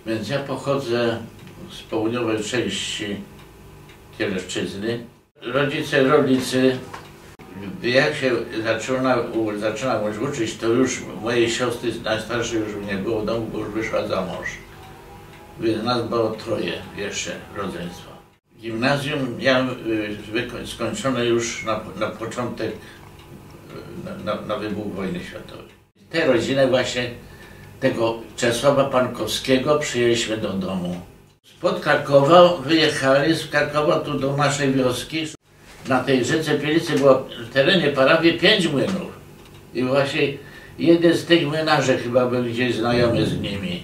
Więc ja pochodzę z południowej części Kielecczyzny. Rodzice, rolnicy. Jak się zaczynam już uczyć, to już mojej siostry najstarszej już nie było w domu, bo już wyszła za mąż. Więc nas było troje jeszcze rodzeństwa. Gimnazjum miałem skończone już na początek, na wybuch wojny światowej. Tę rodzinę właśnie tego Czesława Pankowskiego przyjęliśmy do domu. Spod Krakowa wyjechali z Krakowa tu do naszej wioski. Na tej rzece Pielicy było w terenie parafii 5 młynów. I właśnie jeden z tych młynarzy chyba był gdzieś znajomy z nimi.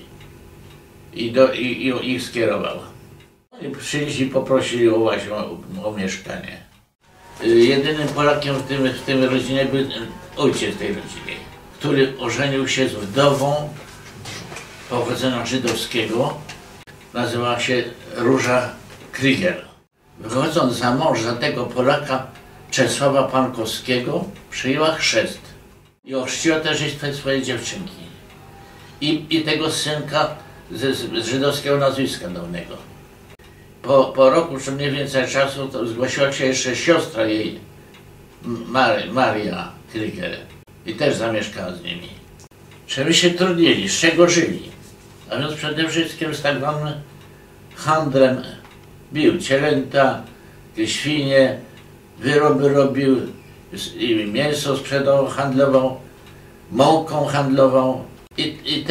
I ich skierował. I przyszli i poprosili właśnie o mieszkanie. Jedynym Polakiem w tym rodzinie był ojciec tej rodziny, który ożenił się z wdową pochodzenia żydowskiego. Nazywała się Róża Krygiel. Wychodząc za mąż za tego Polaka Czesława Pankowskiego, przyjęła chrzest i ochrzciła też swoje dziewczynki i tego synka z żydowskiego nazwiska dawnego. Po roku, czy mniej więcej czasu, to zgłosiła się jeszcze siostra jej, Maria Krygiel, i też zamieszkała z nimi. Czemu się trudnili, z czego żyli? A więc przede wszystkim z tak zwanym handlem bił cielęta, świnie, wyroby robił, mięso sprzedawał, handlował, mąką handlował i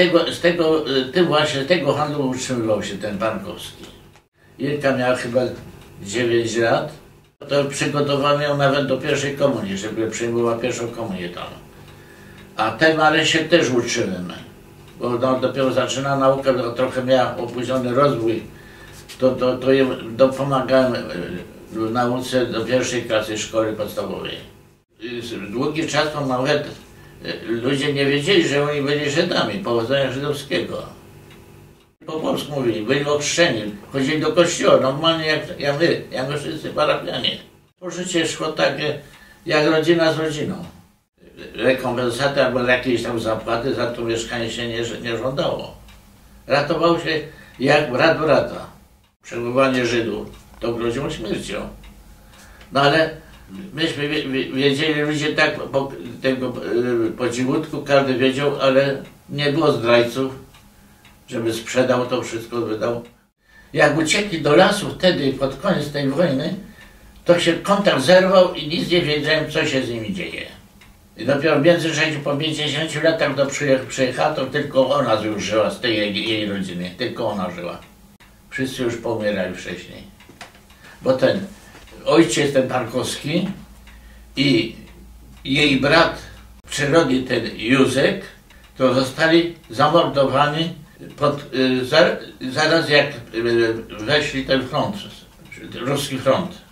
tego handlu utrzymywał się ten Pankowski. Irka miała chyba 9 lat, to przygotowano ją nawet do pierwszej komunii, żeby przyjmowała pierwszą komunię tam. A tę Marysię też uczyłem, bo dopiero zaczyna naukę, trochę miała opóźniony rozwój. To jej pomagałem w nauce do pierwszej klasy szkoły podstawowej. Długi czas nawet ludzie nie wiedzieli, że oni byli Żydami pochodzenia żydowskiego. Po polsku mówili, byli ochrzczeni, chodzili do kościoła, normalnie jak my wszyscy parafianie. To życie szło takie jak rodzina z rodziną. Rekompensaty albo jakieś tam zapłaty za to mieszkanie się nie żądało. Ratował się jak brat brata. Przebywanie Żydów to groziło śmiercią. No ale myśmy wiedzieli, ludzie tak po cichutku, każdy wiedział, ale nie było zdrajców, żeby sprzedał to wszystko, wydał. Jak uciekli do lasu wtedy, pod koniec tej wojny, to się kontakt zerwał i nic nie wiedziałem, co się z nimi dzieje. I dopiero w międzyczasie po 50 latach przyjechała, to tylko ona już żyła z tej jej rodziny, tylko ona żyła. Wszyscy już pomierali wcześniej. Bo ten ojciec, ten Pankowski i jej brat w przyrodzie, ten Józek, to zostali zamordowani zaraz jak weszli ten front, ruski front.